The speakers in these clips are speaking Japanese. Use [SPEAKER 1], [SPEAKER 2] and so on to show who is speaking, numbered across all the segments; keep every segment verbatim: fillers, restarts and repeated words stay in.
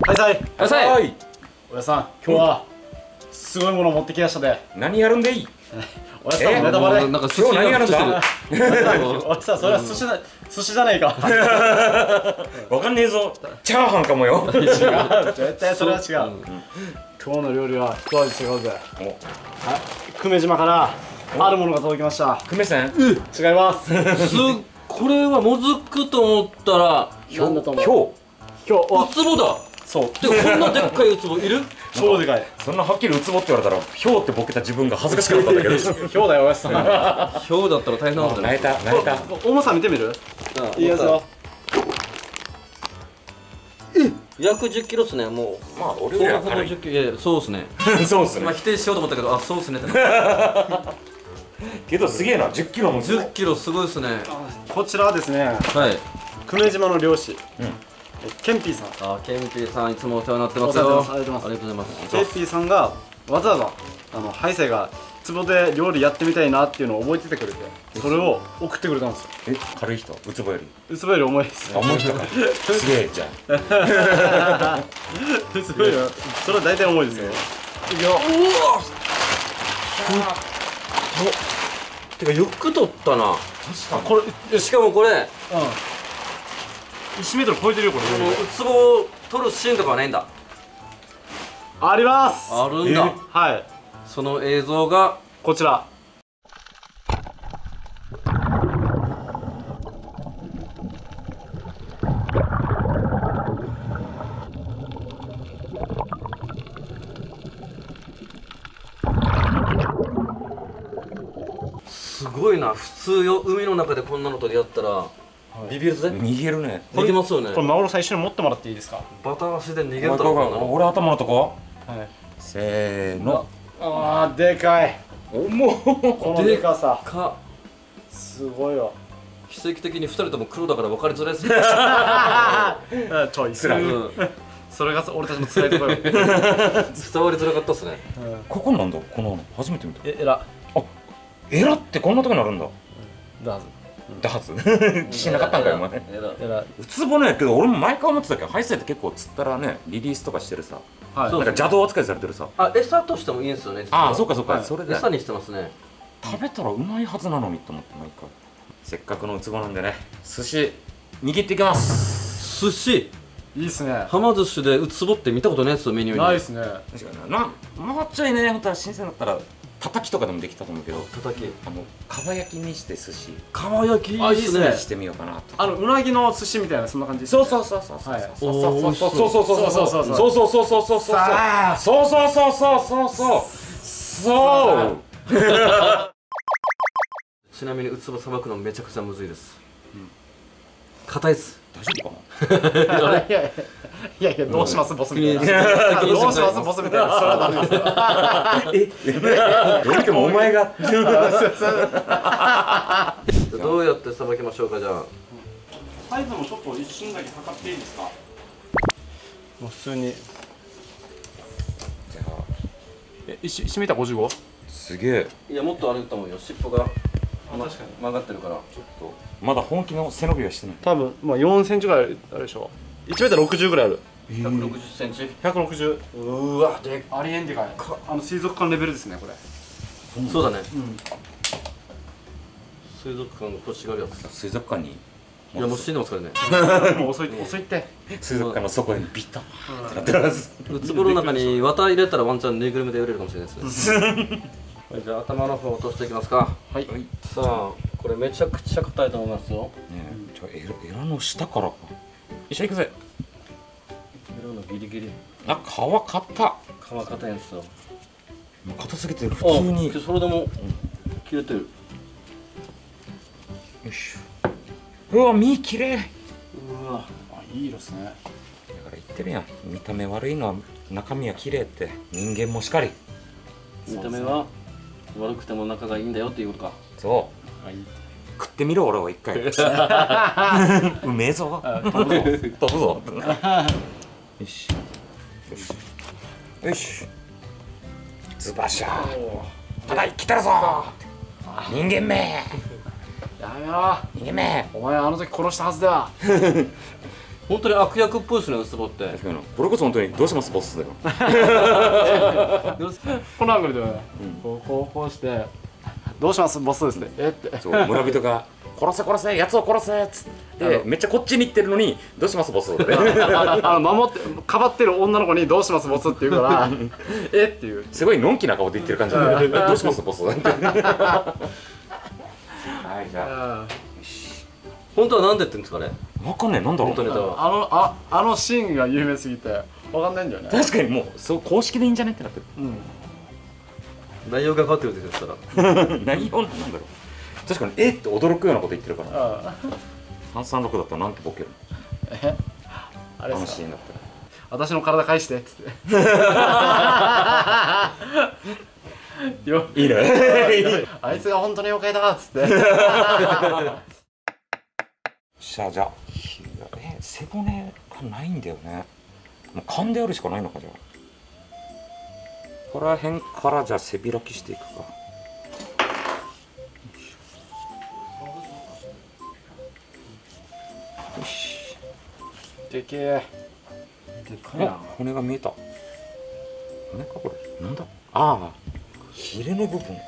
[SPEAKER 1] はいさい
[SPEAKER 2] はいさい。
[SPEAKER 1] おやさん、今日はすごいもの持ってきましたで。
[SPEAKER 2] 何やるんでいい？
[SPEAKER 1] おやさん、ネタバレ。
[SPEAKER 2] なんか今日何やるんだ？
[SPEAKER 1] おやさん、それは寿司だ、寿司じゃないか。
[SPEAKER 2] わかんねえぞ。チャーハンかもよ。
[SPEAKER 1] 違う、絶対それは違う。今日の料理は一味違うぜ。はい、久米島からあるものが届きました。
[SPEAKER 2] 久米線？
[SPEAKER 1] 違います。
[SPEAKER 3] すこれはもずくと思ったら
[SPEAKER 1] なんだと思う？
[SPEAKER 2] 今日
[SPEAKER 1] 今日は
[SPEAKER 3] ウツボだ。
[SPEAKER 1] そう。
[SPEAKER 3] でもこんなでっかいウツボいる？
[SPEAKER 1] 超でかい。
[SPEAKER 2] そんなはっきりウツボって言われたらひょうってボケた自分が恥ずかしくなったんだけど。
[SPEAKER 1] ひょうだよおやさん。
[SPEAKER 3] ひょうだったら大変なんだ
[SPEAKER 2] 泣いた泣いた。
[SPEAKER 1] 重さ見てみる？いいやつよ。
[SPEAKER 3] 約じゅっキロっすね。もう
[SPEAKER 2] まあ俺
[SPEAKER 3] ほ
[SPEAKER 2] よりは軽い
[SPEAKER 3] ぼほぼじゅっ。キロ。いやいやそうっすね。
[SPEAKER 2] そうっすね。
[SPEAKER 3] まあ否定しようと思ったけど、あそうっすねって。
[SPEAKER 2] けどすげえな、じゅっキロも。
[SPEAKER 3] じゅっキロすごいっすね。
[SPEAKER 1] こちらはですね、
[SPEAKER 3] はい。
[SPEAKER 1] 久米島の漁師、
[SPEAKER 2] うん。
[SPEAKER 1] ケンピーさん。
[SPEAKER 3] あケンピーさんいつもお世話になってますよ。
[SPEAKER 1] お世話になってます。ありがとうございます。
[SPEAKER 3] ありがとうございます。
[SPEAKER 1] ケンピーさんがわざわざあのハイセイが壺で料理やってみたいなっていうのを覚えててくれて、それを送ってくれたんですよ。
[SPEAKER 2] え、軽い人？ウツボより。
[SPEAKER 1] ウツボより重いです。
[SPEAKER 2] あ、重い人か。すげえじゃん。
[SPEAKER 1] ウツボよりそれは大体重いですよ。いくよ。
[SPEAKER 3] てかよく取ったな。
[SPEAKER 1] あ、これ
[SPEAKER 3] しかもこれ
[SPEAKER 1] うん。いちメートル超えてるよこ
[SPEAKER 3] このウ
[SPEAKER 1] れ。
[SPEAKER 3] ツボを取るシーンとかはないんだ。
[SPEAKER 1] あります。
[SPEAKER 3] あるんだ。
[SPEAKER 1] はい。
[SPEAKER 3] その映像が
[SPEAKER 1] こちら。
[SPEAKER 3] すごいな。普通よ海の中でこんなのと出会ったらビビるぜ。
[SPEAKER 2] 逃げるね。
[SPEAKER 3] できますよね。
[SPEAKER 1] これマグロ最初に持ってもらっていいですか？
[SPEAKER 3] バタ足で逃げ
[SPEAKER 2] お前
[SPEAKER 3] るだろうこんなの。
[SPEAKER 2] 俺頭のとこ。
[SPEAKER 1] はい。
[SPEAKER 2] せーの。
[SPEAKER 1] ああ、でかい。
[SPEAKER 2] 重っ。
[SPEAKER 1] このでかさ。
[SPEAKER 3] か
[SPEAKER 1] すごいよ。
[SPEAKER 3] 奇跡的にふたりとも黒だから分かりづらいですね。
[SPEAKER 1] ちょい
[SPEAKER 2] つらい。
[SPEAKER 3] うん
[SPEAKER 1] それが俺たちの辛いところよ。
[SPEAKER 3] 伝わりづらかったっすね。
[SPEAKER 2] ここなんだ、この初めて見た。
[SPEAKER 1] え、えら。
[SPEAKER 2] エラってこんなとこにあるんだ。
[SPEAKER 1] だはず。
[SPEAKER 2] ダーツ。自信なかったんかよ、お前。
[SPEAKER 3] えら
[SPEAKER 1] えら。
[SPEAKER 2] ウツボね、けど俺も毎回思ってたけど、ハイセイって結構釣ったらね、リリースとかしてるさ。
[SPEAKER 1] はい。
[SPEAKER 3] そう
[SPEAKER 2] なんか邪道扱いされてるさ。
[SPEAKER 3] あ、餌としてもいいんですよね。
[SPEAKER 2] ああ、そうかそうか、
[SPEAKER 1] はい
[SPEAKER 2] それで。
[SPEAKER 3] 餌にしてますね。
[SPEAKER 2] 食べたらうまいはずなのにと思って毎回。せっかくのウツボなんでね、寿司握っていきます。
[SPEAKER 3] 寿司
[SPEAKER 1] いいっすね。
[SPEAKER 3] はま寿司でウツボって見たことないですよ、メニューに。
[SPEAKER 1] ないっすね。
[SPEAKER 2] 確かにな、もうちょいね、本当は新鮮だったら叩きとかでもできたと思うけど、
[SPEAKER 3] 叩き
[SPEAKER 2] あのかば焼きにして寿司
[SPEAKER 3] かば焼きい
[SPEAKER 1] あ
[SPEAKER 3] いっすね。
[SPEAKER 2] してみようかなと。
[SPEAKER 1] あのうなぎの寿司みたいなそんな感じですね。
[SPEAKER 2] そうそうそうそうそう
[SPEAKER 1] はい
[SPEAKER 2] そうそうそうそうそうそうそうそう
[SPEAKER 1] そう
[SPEAKER 2] そうそうそうそうそう
[SPEAKER 1] さあ
[SPEAKER 2] そうそうそうそうそうそうそう
[SPEAKER 3] ちなみにウツボさばくのめちゃくちゃむずいです。硬いっす。
[SPEAKER 2] 大丈夫かな。
[SPEAKER 1] いやいやいやいや、どうしますボスみたい
[SPEAKER 3] 気に
[SPEAKER 1] な。どうしますボスみたいな。それはダメですよ。
[SPEAKER 2] えどうしてもお前が
[SPEAKER 3] どうやってさばきましょうか。じゃあ
[SPEAKER 1] サイズもちょっと一瞬だけ測っていいですか？もう普通に。
[SPEAKER 2] じゃあ
[SPEAKER 1] え、一一メーター五十五？
[SPEAKER 2] すげえ。
[SPEAKER 3] いやもっとあると思うよ。尻尾が
[SPEAKER 1] 確かに。
[SPEAKER 3] 曲がってるから。
[SPEAKER 2] ちょっとまだ本気の背伸びはしてない。
[SPEAKER 1] 多分まあ四センチぐらいあるでしょ。一メーター六十ぐらいある。
[SPEAKER 3] ひゃくろくじゅっセンチ。
[SPEAKER 1] 百六十。
[SPEAKER 3] うーわでっ
[SPEAKER 1] ありえんでかい。あの水族館レベルですねこれ。
[SPEAKER 3] そうだね。
[SPEAKER 1] うん。
[SPEAKER 3] 水族館の土地があるやつ。
[SPEAKER 2] 水族館に
[SPEAKER 3] いやもう死んでますからね。
[SPEAKER 1] もう遅い遅いって。
[SPEAKER 2] 水族館の底にビターってなってるはず。
[SPEAKER 3] ウツボの中に綿入れたらワンチャンぬいぐるみで売れるかもしれないですね。はい、じゃあ頭の方落としていきますか。
[SPEAKER 1] はい。
[SPEAKER 3] さあこれめちゃくちゃ硬いと思いますよ。
[SPEAKER 2] ねえ、じゃあエラエラの下からか。一緒に行くぜ。
[SPEAKER 3] 色のギリギリ
[SPEAKER 2] あ、皮硬。
[SPEAKER 3] 皮硬いんですよ。
[SPEAKER 2] 硬すぎて普通に。
[SPEAKER 3] あそれでも切れてる。
[SPEAKER 2] よし。うわ、身きれい。だか
[SPEAKER 3] うわ
[SPEAKER 1] あ、いい色ですね。
[SPEAKER 2] ら言ってるやん。見た目悪いのは中身は綺麗って。人間もしかり。
[SPEAKER 3] 見た目は悪くても仲がいいんだよっていうことか。
[SPEAKER 2] そう。
[SPEAKER 1] はい。
[SPEAKER 2] 食ってみろ俺は一回。うめえぞ。
[SPEAKER 1] 飛ぶぞ。
[SPEAKER 2] 飛ぶぞ。よし。よし。よし。ズバシャー。ただい来たるぞ。人間め。
[SPEAKER 1] やめろ。
[SPEAKER 2] 人間め。
[SPEAKER 1] お前あの時殺したはずだ。
[SPEAKER 3] 本当に悪役っぽいですね、ウツボって。
[SPEAKER 2] 確かにこれこそ本当にどうしますボスだよ。
[SPEAKER 1] このアングルでね、こうこうこうしてどうしますボスですね。えって
[SPEAKER 2] そう村人が殺せ殺せやつを殺せっつってめっちゃこっちに行ってるのにどうしますボスって。
[SPEAKER 1] あの守ってかばってる女の子にどうしますボスって言うからえっていう
[SPEAKER 2] すごいのんきな顔で言ってる感じでどうしますボスって。はいじゃあ
[SPEAKER 3] 本当はなんでって言うんですかね。
[SPEAKER 2] わかんないなんだろう。
[SPEAKER 3] 本当ネタは。
[SPEAKER 1] あのああのシーンが有名すぎてわかんないんだよね。
[SPEAKER 2] 確かにもうそう公式でいいんじゃねってなってる。
[SPEAKER 1] うん
[SPEAKER 3] 内容が変わってるって言ったら。
[SPEAKER 2] 内容なんだろう。確かにえって驚くようなこと言ってるから。
[SPEAKER 1] あ
[SPEAKER 2] さんさんろくだったらなんてボケるの。
[SPEAKER 1] えあれ
[SPEAKER 2] あの
[SPEAKER 1] ですか
[SPEAKER 2] シーンだったら。
[SPEAKER 1] 私の体返してっつってよ
[SPEAKER 2] いいね。
[SPEAKER 1] あいつが本当に妖怪だっつって
[SPEAKER 2] じゃあじゃあえ背骨がないんだよね。もう勘であるしかないのかじゃあ。ここら辺からじゃあ背開きしていくか。よし。
[SPEAKER 1] でけえでかい
[SPEAKER 2] あ
[SPEAKER 1] な。
[SPEAKER 2] 骨が見えた。骨かこれなんだ。ああヒレの部分か。よ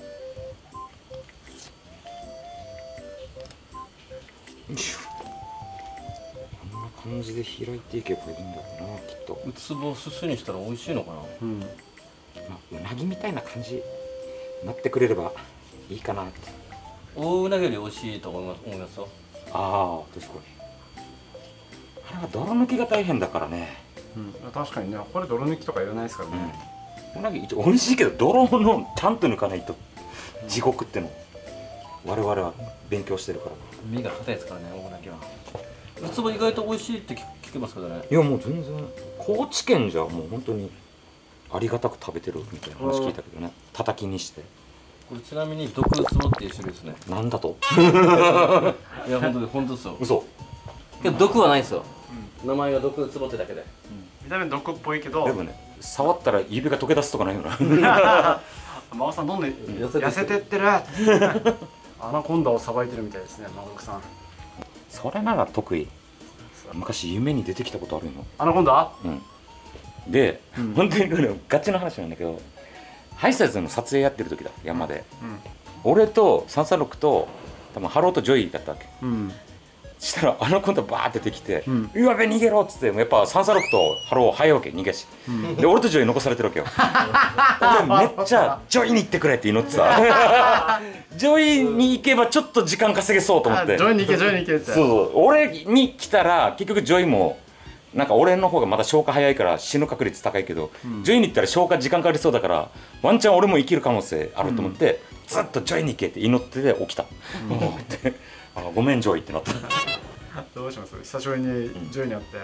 [SPEAKER 2] いしょ。こんな感じで開いていけばいいんだろうなきっと。
[SPEAKER 3] ウツボをすすにしたら美味しいのかな。
[SPEAKER 1] うん
[SPEAKER 2] まあ、うなぎみたいな感じになってくれればいいかなって。
[SPEAKER 3] 大うなぎより美味しいと思います思いますよ。
[SPEAKER 2] ああ確かにあれは泥抜きが大変だからね。
[SPEAKER 1] うん確かにねこれ泥抜きとかいらないですからね。
[SPEAKER 2] うなぎ一応美味しいけど泥のちゃんと抜かないと地獄っての我々は勉強してるから。
[SPEAKER 3] 身が硬いですからね、大うなぎは。ウツボ意外と美味しいって聞聞きますけどね。
[SPEAKER 2] いやもう全然高知県じゃもう本当にありがたく食べてるみたいな話聞いたけどね。たたきにして
[SPEAKER 3] これちなみに毒ウツボっていう種類ですね。
[SPEAKER 2] なんだと。
[SPEAKER 3] いや本当に本当ですよ。
[SPEAKER 2] 嘘。
[SPEAKER 3] けど毒はないんですよ。名前が毒ウツボってだけで。
[SPEAKER 1] 見た目毒っぽいけど
[SPEAKER 2] でもね触ったら指が溶け出すとかないよな。
[SPEAKER 1] 真央さんどんどん
[SPEAKER 3] 痩せて
[SPEAKER 1] 痩せてってるアナコンダをさばいてるみたいですね真央さん。
[SPEAKER 2] それなら得意。昔夢に出てきたことあるの。
[SPEAKER 1] アナコンダ
[SPEAKER 2] うんで、うん、本当にこれガチの話なんだけどハイサイズの撮影やってる時だ山で、うん、俺とさんさんろくと多分ハローとジョイだったわけ、うん、したらあのコントバーって出てきて「うん、うわべ逃げろ」っつってやっぱさんさんろくとハロー早いわけ逃げし、うん、で俺とジョイ残されてるわけよ。俺めっちゃジョイに行ってくれって祈ってさジョイに行けばちょっと時間稼げそうと思って
[SPEAKER 1] ジョイに行けジョイに行けって
[SPEAKER 2] そうそう俺に来たら結局ジョイもなんか俺の方がまだ消化早いから死ぬ確率高いけど、うん、ジョイに行ったら消化時間かかりそうだからワンチャン俺も生きる可能性あると思って、うん、ずっとジョイに行けって祈ってて起きた、うん、あのごめんジョイってなった。
[SPEAKER 1] どうします久しぶりにジョイに会って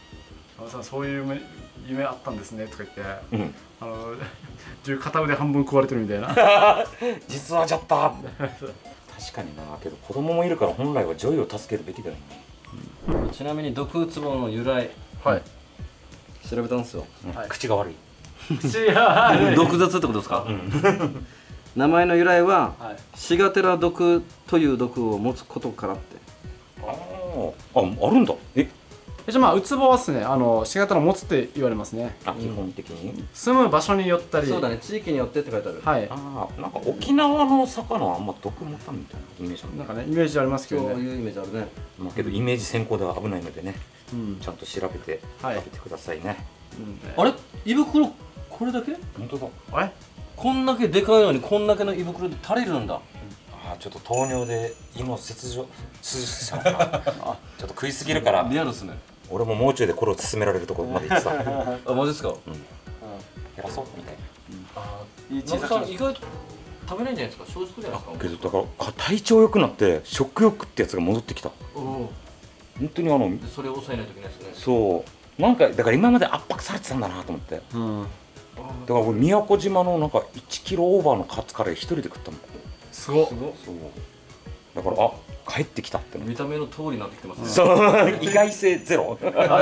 [SPEAKER 1] 「あのさそういう夢、夢あったんですね」とか言って、うん、あのジョイ片腕半分食われてるみたいな
[SPEAKER 2] 実はじゃったって確かにな。けど子供もいるから本来はジョイを助けるべきだよね。
[SPEAKER 3] うん、ちなみに毒ウツボの由来、はい、調べたんですよ、
[SPEAKER 2] はい、口が悪い。
[SPEAKER 1] 口が悪い
[SPEAKER 3] 毒舌ってことですか、うん、名前の由来は、はい、シガテラ毒という毒を持つことからって。
[SPEAKER 2] ああ、あるんだ。え
[SPEAKER 1] じゃあまあウツボはですねあのシガテラ持つって言われますね。
[SPEAKER 2] あ基本的に
[SPEAKER 1] 住む場所によったり。
[SPEAKER 3] そうだね地域によってって書いてある。
[SPEAKER 1] はい。
[SPEAKER 2] ああなんか沖縄の魚はあんま毒持たんみたいなイメージある。
[SPEAKER 1] なんかねイメージありますけどね。
[SPEAKER 3] そういうイメージあるね。
[SPEAKER 2] まあけどイメージ先行では危ないのでね、うん、ちゃんと調べて食べてくださいね。
[SPEAKER 3] あれ胃袋これだけ？
[SPEAKER 2] 本当だ。
[SPEAKER 1] あれ
[SPEAKER 3] こんだけでかいのにこんだけの胃袋で足りるんだ。
[SPEAKER 2] あちょっと糖尿で胃の切除手術したのかな。あちょっと食いすぎるから。
[SPEAKER 3] リアルっすね。
[SPEAKER 2] 俺ももうちょいでこれを勧められるところまで行ってた。
[SPEAKER 3] あマジですか？うん。
[SPEAKER 2] 減らそうみたいな。
[SPEAKER 3] あいい小さく。意外と食べないんじゃないですか。正直じゃないですか。
[SPEAKER 2] けどだから体調良くなって食欲ってやつが戻ってきた。本当にあの
[SPEAKER 3] それを抑えないといけないですね。
[SPEAKER 2] そうなんかだから今まで圧迫されてたんだなと思って。うん。だから俺宮古島のなんかいちキロオーバーのカツカレー一人で食ったもん。
[SPEAKER 1] すごっ。そう。
[SPEAKER 2] だからあ帰ってきたって
[SPEAKER 3] 見た目の通りになってきてますね。
[SPEAKER 2] そう意外性ゼロ。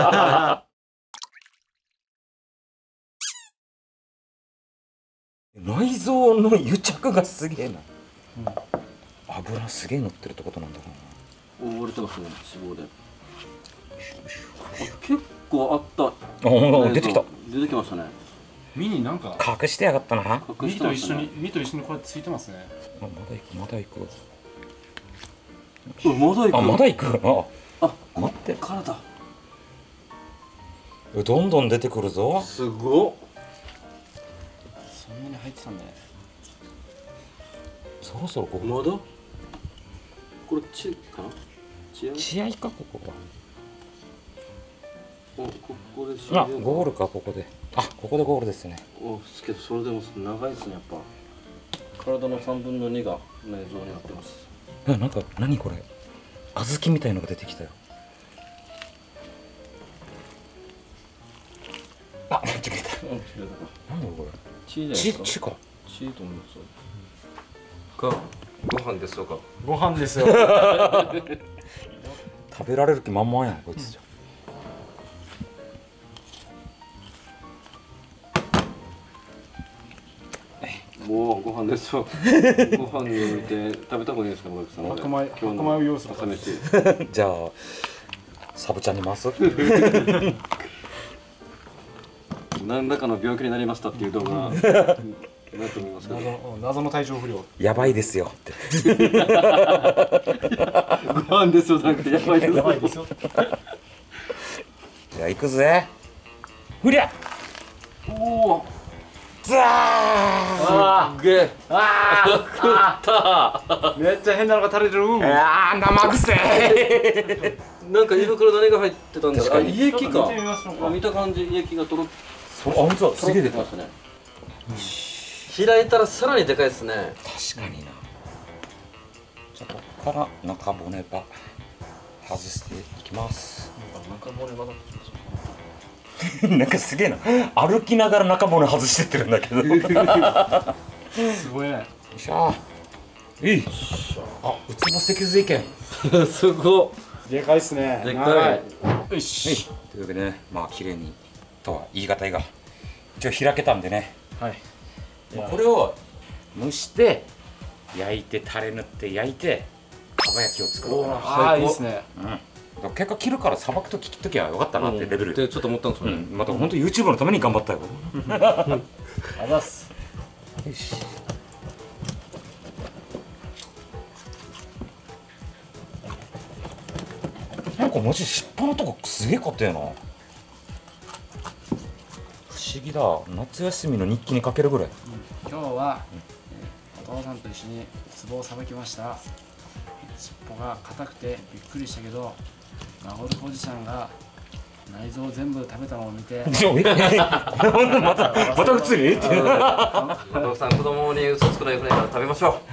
[SPEAKER 2] 内臓の癒着がすげえな、うん、油すげえ乗ってるってことなんだろうな。
[SPEAKER 3] 覆われてますね脂肪で。 結構あった。
[SPEAKER 2] お出てきた。
[SPEAKER 3] 出てきましたね。
[SPEAKER 1] 身になんか
[SPEAKER 2] 隠してやがったな。
[SPEAKER 1] 身と一緒に身と一緒にこうやってついてますね。
[SPEAKER 2] まだ行くまだ行く。
[SPEAKER 3] まだ行く。
[SPEAKER 2] あまだ行く。あ
[SPEAKER 3] あ
[SPEAKER 2] 待って。
[SPEAKER 3] 体。
[SPEAKER 2] どんどん出てくるぞ。
[SPEAKER 3] すごっ。
[SPEAKER 1] そんなに入ってたんだね。
[SPEAKER 2] そろそろここ。
[SPEAKER 3] まだ。これ血かな。血合い。
[SPEAKER 2] 血合いかここは。
[SPEAKER 3] おここで。
[SPEAKER 2] あゴールかここで。あここでゴールですね。
[SPEAKER 3] おですけどそれでも長いですねやっぱ。体の三分の二が内臓になってます。
[SPEAKER 2] あなんか何これ。小豆みたいのが出てきたよ。あ間違えた。
[SPEAKER 3] 間違えたか。
[SPEAKER 2] なんだこれ。
[SPEAKER 3] 血じゃないですか。
[SPEAKER 2] 血か。
[SPEAKER 3] 血と思いますか。ご飯ですよか。
[SPEAKER 1] ご飯ですよ。
[SPEAKER 2] 食べられる気満々やんこいつじゃ。
[SPEAKER 3] もうご飯ですよ。ご飯に置いて食べた方がいいですか、森さん。
[SPEAKER 1] 白米、白米を用意する。
[SPEAKER 3] 朝飯。
[SPEAKER 2] じゃあサブちゃんに回す。
[SPEAKER 3] 何らかの病気になりましたっていう動画なと思いますけど。
[SPEAKER 1] 謎の謎の体調不良。
[SPEAKER 2] やばいですよって。
[SPEAKER 3] ご飯ですよじゃなくてやばいですよ。
[SPEAKER 1] やばいですよ。
[SPEAKER 2] じゃあ行くぜ。ふりゃ。
[SPEAKER 3] おお。
[SPEAKER 2] ザー。
[SPEAKER 3] あー。げえ。
[SPEAKER 1] あ
[SPEAKER 3] 食った。
[SPEAKER 1] めっちゃ変なのが垂れてる。
[SPEAKER 2] あー生臭い。
[SPEAKER 3] なんか胃袋何が入ってたんだろう。あ、胃液か。
[SPEAKER 1] 見てみましょうか。
[SPEAKER 3] 見た感じ胃液がとろっ
[SPEAKER 2] そうあ本当だ。すげえ出た。
[SPEAKER 3] とましたね。開いたらさらにでかいですね。
[SPEAKER 2] 確かにな。じゃあここから中骨ば外していきます。
[SPEAKER 3] 中骨まだ。
[SPEAKER 2] なんかすげえな。歩きながら中骨外してってるんだけど。
[SPEAKER 1] すごいね。
[SPEAKER 2] よっしゃー。いい。あ、うつぼ脊髄腱。
[SPEAKER 3] すごっ。
[SPEAKER 1] でかいっすね。
[SPEAKER 3] でかい。
[SPEAKER 1] よし。
[SPEAKER 2] というわけでね、まあ綺麗にとは言い難いが一応開けたんでね。
[SPEAKER 1] はい。
[SPEAKER 2] まあこれを蒸して焼いてタレ塗って焼いてかば焼きを作ろうかな。
[SPEAKER 1] ああいいですね。
[SPEAKER 2] うん。結果切るからさばくとき切っときゃよかったなってレベル
[SPEAKER 3] でちょっと思ったんですよね。
[SPEAKER 2] うん、また本当 YouTube のために頑張ったよ。
[SPEAKER 1] ありがとうございます。
[SPEAKER 2] よし。なんかマジ尻尾のとこすげえかったよな。不思議だ。夏休みの日記にかけるぐらい。
[SPEAKER 1] 今日は、お父さんと一緒に壺をさばきました。尻尾が硬くてびっくりしたけど、ナホルおじちゃんが内臓を全部食べたのを見て、
[SPEAKER 2] またまた普通にえっていう。
[SPEAKER 3] お父さん子供に嘘つくのよくないから食べましょ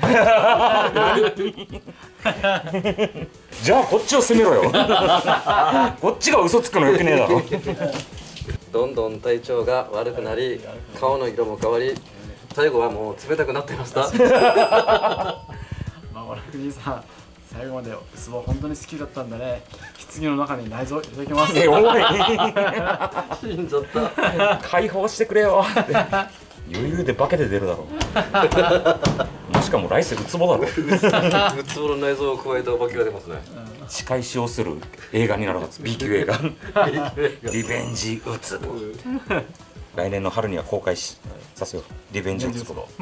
[SPEAKER 3] う。
[SPEAKER 2] じゃあこっちを責めろよ。こっちが嘘つくのよくねえだろ。
[SPEAKER 3] どんどん体調が悪くなり、顔の色も変わり、最後はもう冷たくなっていました。
[SPEAKER 1] まあ、俺兄さん、最後までウツボ本当に好きだったんだね。棺の中に内臓いただきます。
[SPEAKER 2] えおい。
[SPEAKER 3] 死んじゃった。
[SPEAKER 2] 解放してくれよ。余裕でバケで出るだろう。もしかも来世ウツボだろ。
[SPEAKER 3] ウツボの内臓を加えたお化けが出ますね。
[SPEAKER 2] 仕返しをする映画になるはず。 B 級映画。リベンジウツボ。来年の春には公開しさせよう。リベンジウツボ。よ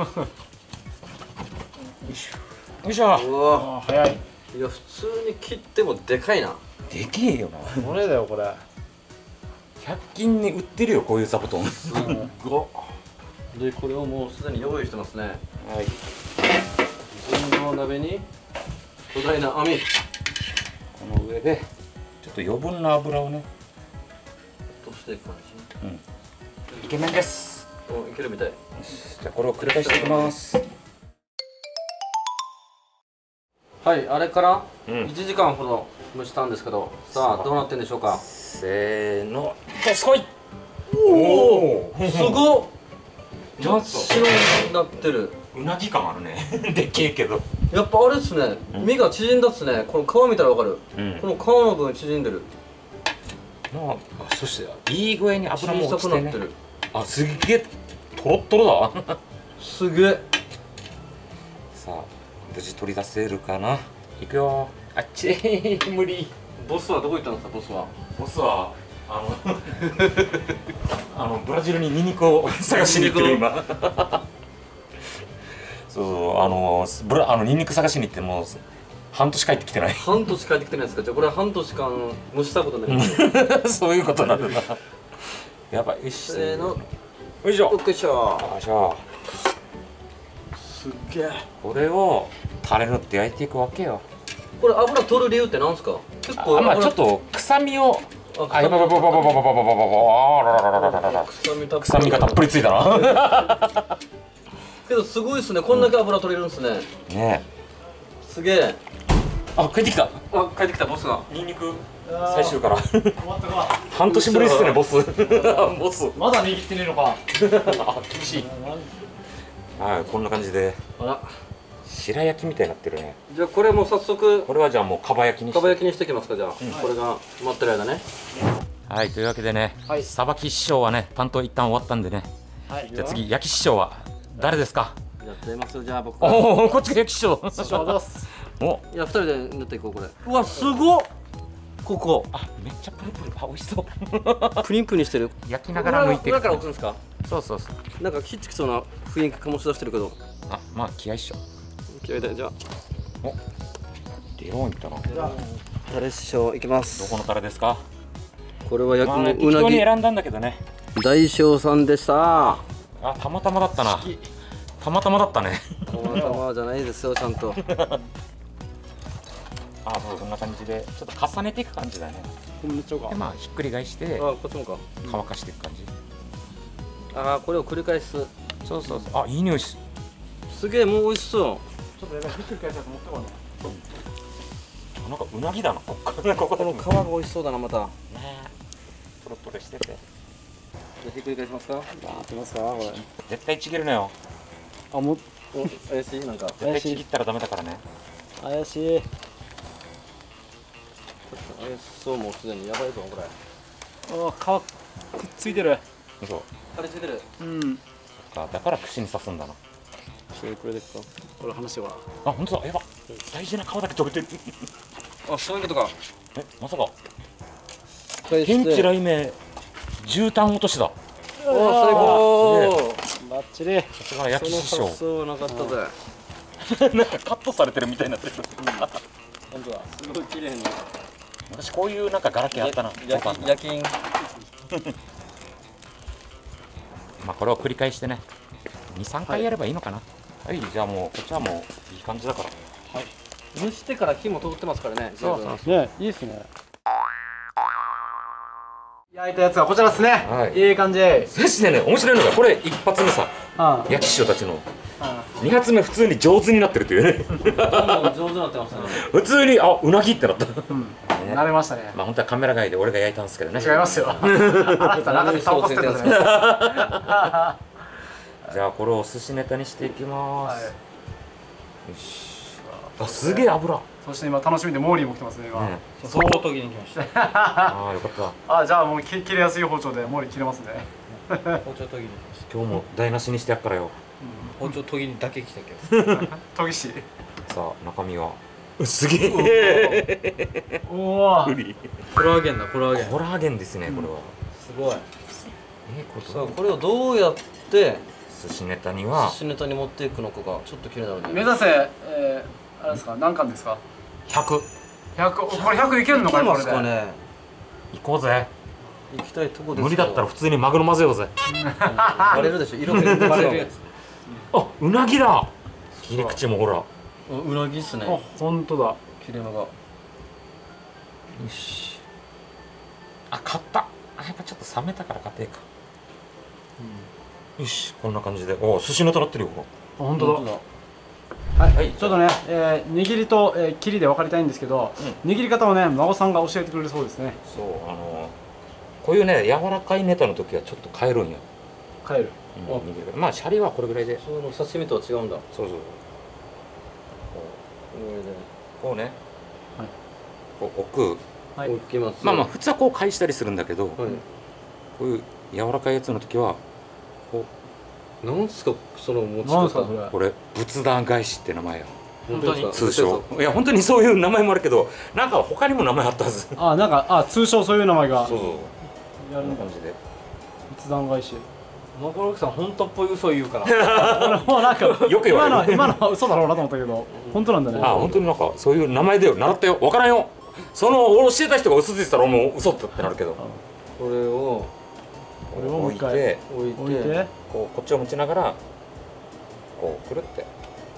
[SPEAKER 2] いしょよいしょ。
[SPEAKER 3] うわ、
[SPEAKER 1] あー早い。
[SPEAKER 3] いや普通に切ってもでかいな。
[SPEAKER 2] でけえよな。
[SPEAKER 1] これだよこれ。
[SPEAKER 2] ひゃく均に売ってるよこういう座布団。
[SPEAKER 3] すごっ。でこれをもうすでに用意してますね。
[SPEAKER 2] はい。
[SPEAKER 3] 人の鍋に巨大な網。
[SPEAKER 2] この上でちょっと余分な油をね。
[SPEAKER 3] 落としていく感じ。
[SPEAKER 2] うん。イケメンです。
[SPEAKER 3] お、いけるみたい。
[SPEAKER 2] よしじゃあこれを繰り返していきます。
[SPEAKER 3] はい、あれから
[SPEAKER 2] うん
[SPEAKER 3] いちじかんほど蒸したんですけど、さあどうなってんでしょうか。
[SPEAKER 2] せーのどすこい。
[SPEAKER 3] おお、すごっ。真っ白になってる。
[SPEAKER 2] うなぎ感あるね。でっけえけど。
[SPEAKER 3] やっぱあれっすね、身が縮んだっすね。この皮見たらわかる。
[SPEAKER 2] うん
[SPEAKER 3] この皮の部分縮んでる。
[SPEAKER 2] まああそしていい具合に油も
[SPEAKER 3] 小
[SPEAKER 2] 落ちてね
[SPEAKER 3] さくなってる。
[SPEAKER 2] あすっげえトロットロだ。
[SPEAKER 3] すげえ。
[SPEAKER 2] さあ無事取り出せるかな。いくよ。あっちー無理。
[SPEAKER 3] ボスはどこ行ったんですか、ボスは。
[SPEAKER 2] ボスはあのあのブラジルにニンニクを探しに行ってる今そうあのブラあのニンニク探しに行ってもう半年帰ってきてない
[SPEAKER 3] 半年帰ってきてないですか。じゃあこれ半年間蒸したことない
[SPEAKER 2] そういうことなんだなやばいよし
[SPEAKER 3] せーの
[SPEAKER 2] よいしょ
[SPEAKER 3] よっこいしょ。
[SPEAKER 2] よいしょ
[SPEAKER 3] すっげえ。
[SPEAKER 2] これをタレ塗って焼いていくわけよ。
[SPEAKER 3] これ油取る理由ってなんですか。結構
[SPEAKER 2] あまあちょっと臭みをあやばいやばいやばいやばいやばいやばいやばいあららららららら
[SPEAKER 3] 臭みたっぷり
[SPEAKER 2] 臭みがたっぷりついたな
[SPEAKER 3] けどすごいっすね。こんだけ油取れるんですね。
[SPEAKER 2] ね
[SPEAKER 3] すげえ。
[SPEAKER 2] あ帰ってきた
[SPEAKER 3] あ帰ってきたボスが。
[SPEAKER 2] ニンニク最終から
[SPEAKER 1] 終わったか。
[SPEAKER 2] 半年ぶりですねボスボス
[SPEAKER 1] まだ握ってねえのか。
[SPEAKER 2] あ厳しいはいこんな感じで
[SPEAKER 3] あら。
[SPEAKER 2] 白焼きみたいになってるね。
[SPEAKER 3] じゃあこれもう早速
[SPEAKER 2] これはじゃあもうかば焼きにして
[SPEAKER 3] かば焼きにしていきますか。じゃあ、これが待ってる間ね。
[SPEAKER 2] はいというわけでね
[SPEAKER 1] はい
[SPEAKER 2] さばき師匠はね担当一旦終わったんでね
[SPEAKER 1] はい。
[SPEAKER 2] じゃあ次焼き師匠は誰ですか。
[SPEAKER 3] やってみますよ。じゃあ僕から。
[SPEAKER 2] おおこっちが焼き師匠
[SPEAKER 1] 師匠どうす。
[SPEAKER 2] お
[SPEAKER 3] いや二人で塗っていこうこれ。うわすごっ。ここ
[SPEAKER 2] あめっちゃプルプルあ美味しそう
[SPEAKER 3] プニンプニしてる。
[SPEAKER 2] 焼きながら抜いていく
[SPEAKER 3] 裏から置くんですか。
[SPEAKER 2] そうそうそう
[SPEAKER 3] なんかひっつきそうな雰囲気醸し出してるけど。
[SPEAKER 2] あまあ気合いっしょ
[SPEAKER 3] 気合いでじゃあ
[SPEAKER 2] おデローンいったなど
[SPEAKER 3] タレ師匠いきます。
[SPEAKER 2] このタレですか。
[SPEAKER 3] これは焼き
[SPEAKER 2] まあね
[SPEAKER 3] のうなぎ
[SPEAKER 2] 適当に選んだんだけどね
[SPEAKER 3] 大将さんでした。
[SPEAKER 2] あたまたまだったなたまたまだったね
[SPEAKER 3] たまたまじゃないですよちゃんと。
[SPEAKER 2] あそうこんな感じでちょっと重ねていく感じだね
[SPEAKER 1] こんにちは
[SPEAKER 2] でまあひっくり返して
[SPEAKER 3] あこっちもか。
[SPEAKER 2] 乾かしていく感じ
[SPEAKER 3] あーこれを繰り返す。
[SPEAKER 2] そうそうそうあいい匂いし
[SPEAKER 3] すげえもう美味しそう。
[SPEAKER 1] ちょっとやばい。ひっくり返したやつ持ってこいね。
[SPEAKER 2] なんかうなぎだなここここ
[SPEAKER 3] この皮が美味しそうだなまた。
[SPEAKER 2] ねトロトロしてて
[SPEAKER 3] じゃあひっくり返しますか。
[SPEAKER 1] あー、出ますかこれ。
[SPEAKER 2] 絶対ちぎるなよ
[SPEAKER 1] あもう
[SPEAKER 3] お怪しいなんか。
[SPEAKER 2] 絶対ちぎったらダメだからね
[SPEAKER 1] 怪しい。
[SPEAKER 3] 怪しそうもうすでにやばいぞこれ。
[SPEAKER 1] あー皮くっついてる。
[SPEAKER 2] そう
[SPEAKER 3] あれついてる。
[SPEAKER 1] うん。
[SPEAKER 2] かだから串に刺すんだな
[SPEAKER 3] それこれですか。
[SPEAKER 1] これ話してごらん。
[SPEAKER 2] あ本当だやば大事な皮だけ取れてる
[SPEAKER 3] あそういうことか。
[SPEAKER 2] えまさか
[SPEAKER 3] 返
[SPEAKER 2] 天地
[SPEAKER 3] して。
[SPEAKER 2] 雷鳴絨毯落としだ
[SPEAKER 3] おー最高。
[SPEAKER 1] バッチリ。
[SPEAKER 2] さすが焼き師匠
[SPEAKER 3] その発想はなかったぜ。
[SPEAKER 2] なんかカットされてるみたいになってる
[SPEAKER 1] 本当だ。
[SPEAKER 3] すごい綺麗に。
[SPEAKER 2] 私こういうなんかガラケーあったな
[SPEAKER 3] 焼き焼き印。
[SPEAKER 2] まあこれを繰り返してねにさんかいやればいいのかなはいじゃあもうこっちはもういい感じだから
[SPEAKER 3] 蒸してから火も通ってますからね。
[SPEAKER 2] そうそう
[SPEAKER 1] ね、いいですね。焼いたやつがこちらですね。
[SPEAKER 2] はい
[SPEAKER 1] いい感じ。
[SPEAKER 2] そしてね面白いのがこれ一発目さ
[SPEAKER 1] あ
[SPEAKER 2] 焼き師匠たちの
[SPEAKER 1] あ。
[SPEAKER 2] に発目普通に上手になってるというね
[SPEAKER 3] どんどん上手になってますね。
[SPEAKER 2] 普通にあうなぎってなった
[SPEAKER 1] うん。慣れましたね。
[SPEAKER 2] まあ本当はカメラ外で俺が焼いたんですけどね
[SPEAKER 1] 違いますよ。あなた中でタバコ吸ってたね。は
[SPEAKER 2] じゃあこれを寿司ネタにしていきます、
[SPEAKER 1] い。
[SPEAKER 2] よしあすげえ油、ね、
[SPEAKER 1] そして今楽しみでモーリーも来てますね今。
[SPEAKER 3] 包丁研ぎに来ました。
[SPEAKER 2] ああよかった
[SPEAKER 1] あ、じゃあもう切切れやすい包丁でモーリー切れますね。
[SPEAKER 3] 包丁研ぎに来ました。
[SPEAKER 2] 今日も台無しにしてやっからよ
[SPEAKER 3] 包丁研ぎにだけ来たけど。
[SPEAKER 1] 研ぎ師。
[SPEAKER 2] さあ中身はすげえ
[SPEAKER 1] おお。
[SPEAKER 2] 無理
[SPEAKER 3] コラーゲンだコラーゲン。
[SPEAKER 2] コラーゲンですねこれは、
[SPEAKER 3] すごい。
[SPEAKER 2] えこれ
[SPEAKER 3] さあこれをどうやって
[SPEAKER 2] 寿司ネタには
[SPEAKER 3] 寿司ネタに持っていくのかがちょっと気になるね。
[SPEAKER 1] 目指せ、えー、あれですか、何巻ですか。
[SPEAKER 2] ひゃく
[SPEAKER 1] 百、これ百いけるのか
[SPEAKER 3] いけ
[SPEAKER 1] ね、これで。
[SPEAKER 3] ますかね。
[SPEAKER 2] いこうぜ
[SPEAKER 3] 行きたいとこです。
[SPEAKER 2] 無理だったら普通にマグロ混ぜようぜ
[SPEAKER 3] バレるでしょ。色気バレるやつ。
[SPEAKER 2] あうなぎだ切り口もほらよ
[SPEAKER 3] うなぎっすね。
[SPEAKER 1] あ、本当だ。
[SPEAKER 3] 切れ目が。
[SPEAKER 2] しあ買ったあやっぱちょっと冷めたから硬いか、よしこんな感じでおお寿司ネタなってるよほ
[SPEAKER 1] あ、本当だ。
[SPEAKER 3] だ。
[SPEAKER 1] はい、
[SPEAKER 2] はい
[SPEAKER 1] ちょっとね、えー、握りと、えー、切りで分かりたいんですけど、握り方をね、孫さんが教えてくれるそうですね。
[SPEAKER 2] らそうあのこういうね柔らかいネタの時はちょっと変えるんよ、
[SPEAKER 1] 帰る。
[SPEAKER 2] うん、握り方まあシャリはこれぐらいで
[SPEAKER 3] その刺身とは違うんだ。
[SPEAKER 2] そうそう
[SPEAKER 3] これで。
[SPEAKER 2] こうね、
[SPEAKER 1] はい
[SPEAKER 2] こう置く
[SPEAKER 1] はい。
[SPEAKER 3] 置きます。
[SPEAKER 2] まあまあ普通はこう返したりするんだけど、
[SPEAKER 3] はい。
[SPEAKER 2] こういう柔らかいやつの時はこ
[SPEAKER 3] なんすかその持ち方。
[SPEAKER 1] なんですかそれ。
[SPEAKER 2] うこれ仏壇返しって名前や
[SPEAKER 3] 本当ですか。
[SPEAKER 2] 通称いや本当にそういう名前もあるけどなんか他にも名前あったはず
[SPEAKER 1] あ、なんか、あ、通称そういう名前が。
[SPEAKER 2] そうそう
[SPEAKER 3] やる
[SPEAKER 2] こんな感じで
[SPEAKER 1] 仏壇返し。
[SPEAKER 3] マコロクさん本当っぽい嘘言うから
[SPEAKER 1] 俺もうなんか
[SPEAKER 2] よく言われる
[SPEAKER 1] 今の今のは嘘だろうなと思ったけど本当なんだね。
[SPEAKER 2] あ本当になんかそういう名前で習ったよ分からんよその教えた人が嘘ついてたらもう嘘ってなるけど
[SPEAKER 3] これを
[SPEAKER 1] これをもう
[SPEAKER 2] 置い
[SPEAKER 1] 一回
[SPEAKER 2] て
[SPEAKER 3] 置い
[SPEAKER 1] 置いて
[SPEAKER 3] て
[SPEAKER 2] こうこっちを持ちながらこうくるって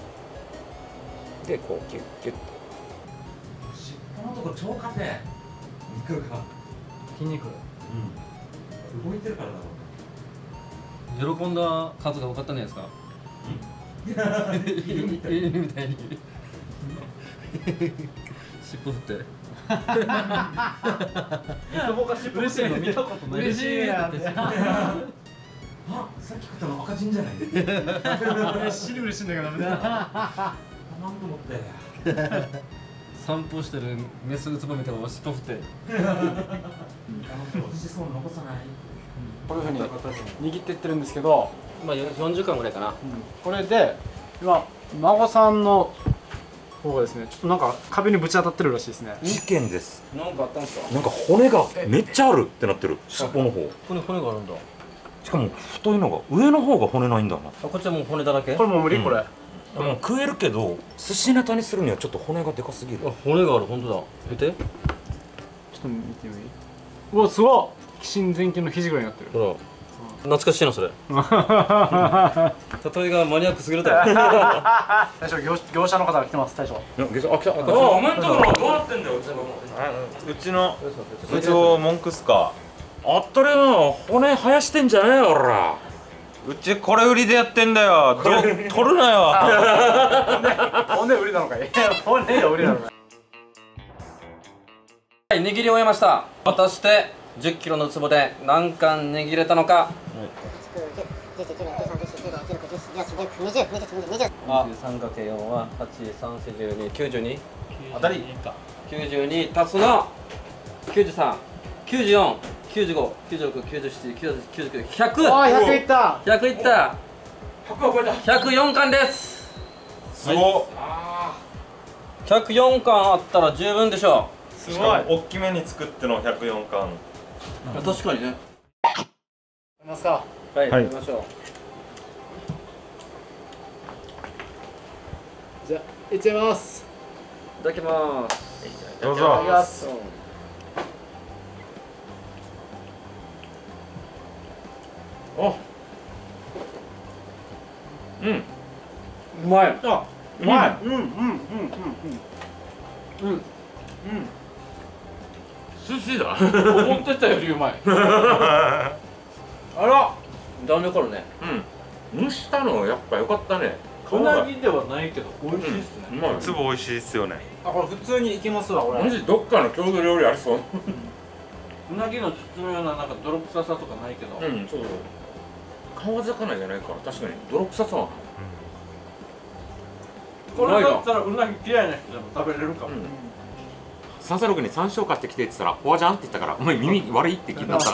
[SPEAKER 2] でこうキュッキュッと尻尾のとこ超硬い肉が
[SPEAKER 1] 筋肉。
[SPEAKER 2] 動いてるからだろ
[SPEAKER 3] 喜んだ数が多かったんじゃないですか
[SPEAKER 2] 犬みたい
[SPEAKER 3] 犬みたいに尻尾振って
[SPEAKER 1] 嬉しいの見たことない。嬉しいやん。
[SPEAKER 2] あさっき食ったの赤字んじゃない
[SPEAKER 1] 死に嬉しいんだけどね。
[SPEAKER 2] なんと思って
[SPEAKER 3] 散歩してるメスウツボ見ても尻尾振って
[SPEAKER 2] 子孫残さない
[SPEAKER 1] こういうふうに握ってってるんですけど、
[SPEAKER 3] まあよんじゅっかんぐらいかな
[SPEAKER 1] これで今孫さんの方がですねちょっとなんか壁にぶち当たってるらしいですね。
[SPEAKER 2] 事件です
[SPEAKER 3] なんかあったんですか
[SPEAKER 2] なんか骨がめっちゃあるってなってる尻尾の方
[SPEAKER 3] ここに骨があるんだ
[SPEAKER 2] しかも太いのが上の方が骨ないんだな
[SPEAKER 3] あこっちはもう骨だらけ
[SPEAKER 1] これもう無理、
[SPEAKER 2] うん
[SPEAKER 1] これ。
[SPEAKER 2] もう食えるけど寿司ネタにするにはちょっと骨がでかすぎる
[SPEAKER 3] あ骨がある本当だ見て
[SPEAKER 1] ちょっと見てみ。うわすごい。鬼神前傾の肘ぐらいになってる。
[SPEAKER 3] ほら懐かしいなそれ例えがマニアックすぎるだろ
[SPEAKER 1] 大将業業者の方が来てます。大将。
[SPEAKER 2] あ来たあお前んところどうなってんだよ
[SPEAKER 4] うちのうちを文句っすか。
[SPEAKER 2] あったれよ骨生やしてんじゃねえよおら
[SPEAKER 4] うちこれ売りでやってんだよ。ど取るなよ。
[SPEAKER 1] 骨売りなのかい。骨が売りなのかい。
[SPEAKER 3] はい握り終えました果たしてじゅっキロの壺で何貫握れたのかにじゅうさんかけるよんははち、さん、よん、じゅうに、きゅうじゅうに当たりきゅうじゅうに足すのきゅうじゅうさん、きゅうじゅうよん、きゅうじゅうご、きゅうじゅうろく、きゅうじゅうなな、きゅうじゅうきゅう、ひゃく
[SPEAKER 1] ああひゃくいった。
[SPEAKER 3] ひゃくいった
[SPEAKER 2] ひゃくは超えた
[SPEAKER 3] ひゃくよん貫です
[SPEAKER 4] すごっ。
[SPEAKER 3] ひゃくよん貫あったら十分でしょ
[SPEAKER 1] すごい。
[SPEAKER 4] しかも大きめに作ってのひゃくよん貫。
[SPEAKER 3] う確かにね
[SPEAKER 1] いますか。
[SPEAKER 3] はい、
[SPEAKER 4] はい
[SPEAKER 3] やりましょう
[SPEAKER 1] じゃあいっちゃいます。
[SPEAKER 3] いただきます
[SPEAKER 4] どう
[SPEAKER 1] いただき
[SPEAKER 4] ぞ。
[SPEAKER 1] ます。
[SPEAKER 2] あうん
[SPEAKER 3] うまい
[SPEAKER 1] あうまい。うんうんうんうんうんうん
[SPEAKER 2] 寿司だ
[SPEAKER 1] 思ってたよりうまい。
[SPEAKER 3] あら弾力あるね
[SPEAKER 2] うん蒸したのやっぱ良かったね
[SPEAKER 3] うなぎではないけど美味しいっすね、
[SPEAKER 2] うまい
[SPEAKER 4] 粒美味しいっすよね。
[SPEAKER 1] あこれ普通にいけますわこれ。
[SPEAKER 2] マジどっかの郷土料理ありそう
[SPEAKER 3] うなぎの包むようななんか泥臭さとかないけど、
[SPEAKER 2] うんそう川魚じゃないから確かに泥臭さは
[SPEAKER 3] これだったらうなぎ嫌いな人でも食べれるかも、
[SPEAKER 2] うんさんさいろくに山椒買ってきてって言ったら「フォアジャン」って言ったから「お前耳悪い」って聞いたそ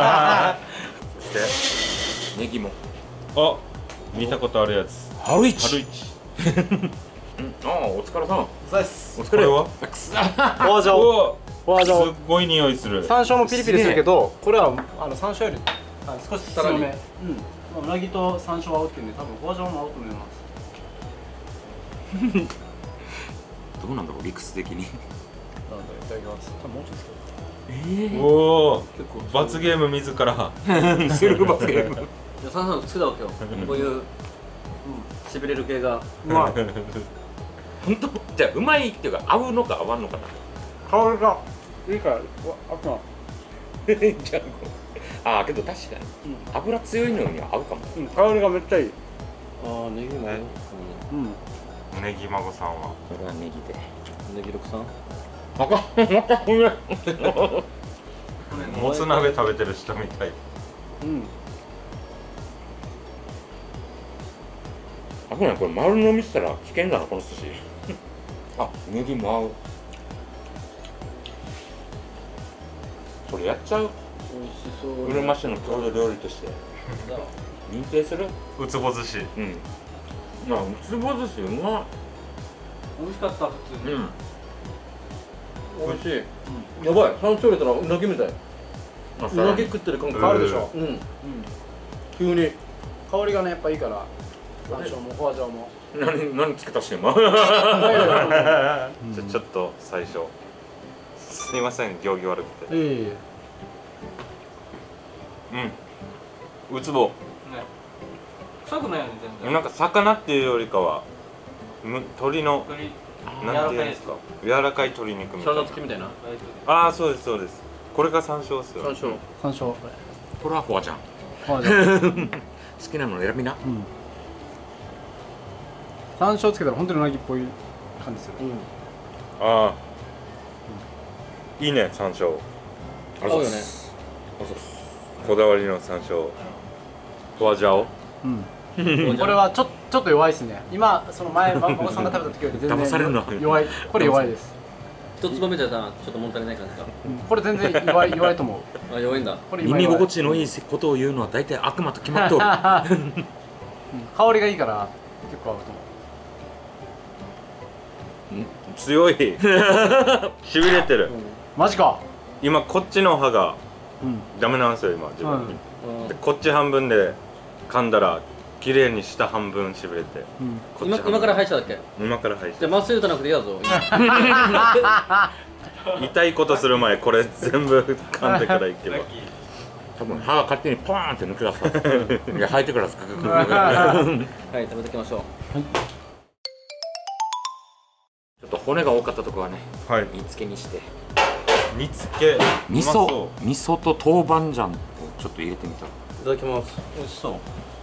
[SPEAKER 2] してネギも
[SPEAKER 4] あ、見たことあるやつ。
[SPEAKER 2] 春市
[SPEAKER 4] 春市。
[SPEAKER 2] うんああお疲れさん
[SPEAKER 1] そうです。
[SPEAKER 2] お疲れ
[SPEAKER 4] これは？
[SPEAKER 2] くそ
[SPEAKER 1] フォアジャオ。
[SPEAKER 4] お
[SPEAKER 1] フォアジャオ
[SPEAKER 4] すっごい匂いする。
[SPEAKER 1] 山椒もピリピリするけど、これはあの山椒よりあの少し
[SPEAKER 3] さらに
[SPEAKER 1] 強め。うん。まあうなぎと山椒合うっていうんで、多分フォアジャオも合うと思います。
[SPEAKER 2] どうなんだろう理屈的に
[SPEAKER 1] なんでいただきます。多分もうちょっとです
[SPEAKER 2] え
[SPEAKER 4] おお。
[SPEAKER 3] 結構
[SPEAKER 4] 罰ゲーム自ら。
[SPEAKER 2] えセルフ罰ゲーム
[SPEAKER 3] いやサンさん好きだわけよこういうしびれる系が
[SPEAKER 1] けど。うまい。
[SPEAKER 2] 本当じゃあうまいっていうか合うのか合わんのかな
[SPEAKER 1] 香りがいいから、うわあとは。
[SPEAKER 2] じゃあこうああけど確かに油強いのには合うかも
[SPEAKER 1] うん、香りがめっちゃいい。
[SPEAKER 3] ああネギも、
[SPEAKER 4] ね
[SPEAKER 1] うん。
[SPEAKER 4] ネギ孫さんは。
[SPEAKER 2] これはネギで
[SPEAKER 3] ネギろくさん
[SPEAKER 2] あかんまたごめん
[SPEAKER 4] もつ鍋食べてる人みたい。
[SPEAKER 1] うん。
[SPEAKER 2] あくないこれ丸飲みしたら危険だなこの寿司あネギも合うこれやっちゃう
[SPEAKER 3] 美味しそう
[SPEAKER 2] うるま市の郷土料理として認定する
[SPEAKER 4] うつぼ寿司。
[SPEAKER 2] うんまあうつぼ寿司うま
[SPEAKER 3] 美味しかった普通に、
[SPEAKER 2] いうん
[SPEAKER 3] 美味しい、やばい山椒入れたらうなぎみたいうなぎ食ってる感覚
[SPEAKER 1] 変わるでしょ。
[SPEAKER 3] うん、
[SPEAKER 1] 急に香りがねやっぱいいから山椒もホアジャオも
[SPEAKER 2] 何何付け足してんの？
[SPEAKER 5] じゃちょっと最初すいません行儀悪くて。
[SPEAKER 1] え
[SPEAKER 5] うん、ウツボ
[SPEAKER 3] 臭くないよね全然。
[SPEAKER 5] なんか魚っていうよりかはむ鶏の
[SPEAKER 3] 柔
[SPEAKER 5] なんていうんですか、柔らかい鶏肉みたいな。
[SPEAKER 3] サラダ付きみたいな。
[SPEAKER 5] ああそうですそうです。これが山椒ですよ。
[SPEAKER 3] 山椒。
[SPEAKER 1] 山椒
[SPEAKER 2] これはフォアじゃん。
[SPEAKER 1] ホアジャオ
[SPEAKER 2] 好きなの選びな。
[SPEAKER 1] うん山椒つけたら本当にうなぎっぽい感じする。
[SPEAKER 5] ああ、いいね山椒。
[SPEAKER 3] 合うよね。
[SPEAKER 5] こだわりの山椒。ホアジャオ。
[SPEAKER 1] うんこれはちょちょっと弱いですね。今その前馬場さんが食べた時より全
[SPEAKER 2] 騙されるな
[SPEAKER 1] 然弱い。これ弱いです。
[SPEAKER 3] 一つまめじゃさちょっと物足りない感じか。
[SPEAKER 1] うんこれ全然弱い弱いと思う。
[SPEAKER 3] あ、弱いんだ。
[SPEAKER 1] これ今
[SPEAKER 2] 耳
[SPEAKER 1] 弱い
[SPEAKER 2] 心地のいいことを言うのは大体悪魔と決まっとる。
[SPEAKER 1] うん香りがいいから結構合うと思う。
[SPEAKER 5] 強い。しびれてる。
[SPEAKER 1] マジか。
[SPEAKER 5] 今こっちの歯が
[SPEAKER 1] うん
[SPEAKER 5] ダメなんですよ今自分。
[SPEAKER 3] うん
[SPEAKER 5] でこっち半分で噛んだら綺麗に下半分しびれて。
[SPEAKER 1] うん
[SPEAKER 3] 今
[SPEAKER 5] こっち半分
[SPEAKER 3] 今から歯医者だっけ？
[SPEAKER 5] 今から入っ
[SPEAKER 3] じゃあ麻酔打たなくていいやぞ。
[SPEAKER 5] 痛いことする前これ全部噛んでからいけば。
[SPEAKER 2] 多分歯が勝手にポーンって抜け出す。いや生えてからす。
[SPEAKER 3] はい、食べていきましょう。
[SPEAKER 2] ちょっと骨が多かったところはね、
[SPEAKER 5] はい。
[SPEAKER 2] 煮付けにして。
[SPEAKER 5] 煮付け。
[SPEAKER 2] 味
[SPEAKER 5] うまそ
[SPEAKER 2] 噌味噌と豆板醤をちょっと入れてみた。
[SPEAKER 3] いただきます。美味しそう。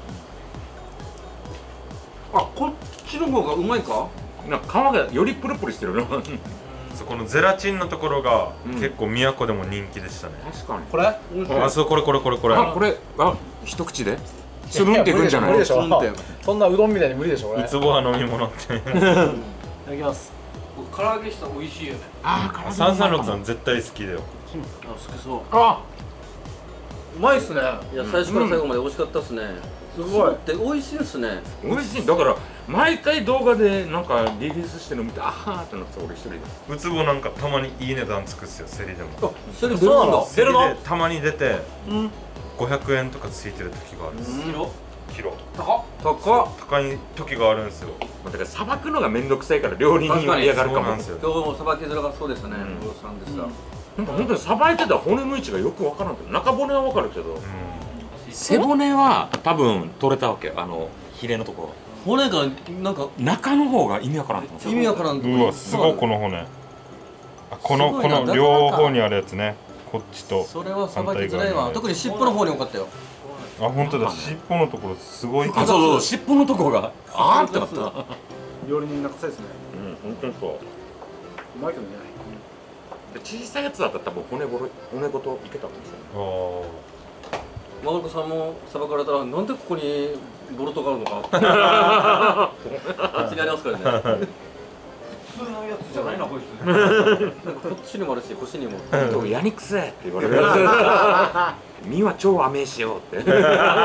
[SPEAKER 3] あ、こっちの方がうまいか？
[SPEAKER 2] なんか皮がよりプルプルしてるの。確
[SPEAKER 5] う。そこのゼラチンのところが
[SPEAKER 2] うん
[SPEAKER 5] 結構都でも人気でしたね。
[SPEAKER 2] かに。
[SPEAKER 1] これ？
[SPEAKER 5] あ、そうこれこれこれこれ。
[SPEAKER 2] あ、これあ一口でつるんっていくんじゃない？
[SPEAKER 1] 無理でしょ。
[SPEAKER 3] つるんって
[SPEAKER 1] そんなうどんみたいに無理でしょ。これ
[SPEAKER 5] ウツボは飲み物って。
[SPEAKER 1] いただきます。
[SPEAKER 3] 唐揚げしたら美味しいよね。
[SPEAKER 2] あー、
[SPEAKER 5] 三三六さん絶対好きだよ。
[SPEAKER 3] あ、好きそう。
[SPEAKER 1] あ、うまいっすね。
[SPEAKER 3] いや、最初から最後まで美味しかったっすね。
[SPEAKER 1] すごい。
[SPEAKER 3] で、美味しいですね。
[SPEAKER 2] 美味しい。だから毎回動画でなんかリリースしてるの見て、あーってなって俺一人で。
[SPEAKER 5] ウツボなんかたまにいい値段つくっすよ競りでも。
[SPEAKER 3] それ出るんだ。
[SPEAKER 5] 競りでたまに出て
[SPEAKER 1] うん。
[SPEAKER 5] ごひゃくえんとかついてる時があるんです。
[SPEAKER 3] キロ
[SPEAKER 5] キロ。
[SPEAKER 3] 高っ。高っ。
[SPEAKER 5] 高い時があるんですよ。
[SPEAKER 2] まあだからさばくのがめんどくさいから料理人は嫌がるかも。なん
[SPEAKER 5] そうなんですよ。
[SPEAKER 3] 今日もさばきづらかそうですね。
[SPEAKER 2] うん
[SPEAKER 3] お父さんでした。
[SPEAKER 2] か本当にさばいてたら骨の位置がよくわからんけど、中骨はわかるけど、
[SPEAKER 5] う
[SPEAKER 2] 背骨は多分取れたわけ。あのヒレのところ。
[SPEAKER 3] 骨がなんか
[SPEAKER 2] 中の方が意味わからんと思う。
[SPEAKER 3] 意味わからんと
[SPEAKER 5] ん。うわすごいこの骨。あこのこの
[SPEAKER 3] すごいな
[SPEAKER 5] 両方にあるやつね。こっちと。
[SPEAKER 3] それはさばきづらいわ。
[SPEAKER 5] 反対側に
[SPEAKER 3] 特に尻尾の方に多かったよ。
[SPEAKER 5] あ本当だ尻尾のところすごい。
[SPEAKER 2] あ、そうそう、尻尾のところがあーってなった。
[SPEAKER 1] 料理人の臭いですね。
[SPEAKER 2] うん、本当にそう。
[SPEAKER 1] うまいけどね。
[SPEAKER 2] で小さいやつだったら多分骨ごろ骨ごといけたかもしれない。
[SPEAKER 5] ああ。
[SPEAKER 3] マグロさんもさばかれたらなんでここにボルトがあるのか気になりますからね。普通のやつじゃないなこいつ。なんかこっちにもあるし腰にも。
[SPEAKER 2] でもやにくせえって言われる。身は超甘えしようって。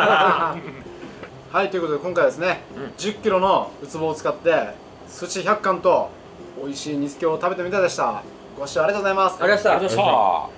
[SPEAKER 1] はい、ということで今回はですね、じゅっキロのウツボを使って寿司ひゃっ貫と美味しい煮付けを食べてみたでした。ご視聴ありがとうございます。
[SPEAKER 3] ありがとうございました。
[SPEAKER 2] さあ。